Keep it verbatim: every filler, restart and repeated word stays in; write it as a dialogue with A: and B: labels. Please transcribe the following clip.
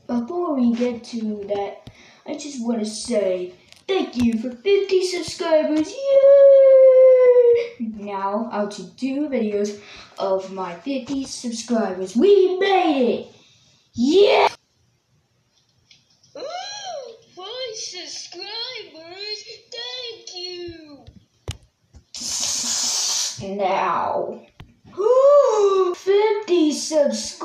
A: Before we get to that, I just want to say thank you for fifty subscribers. Yay! Now I'll to do videos of my fifty subscribers. We made it! Yeah!
B: Ooh, five subscribers. Thank you.
A: Now, ooh, fifty subscribers.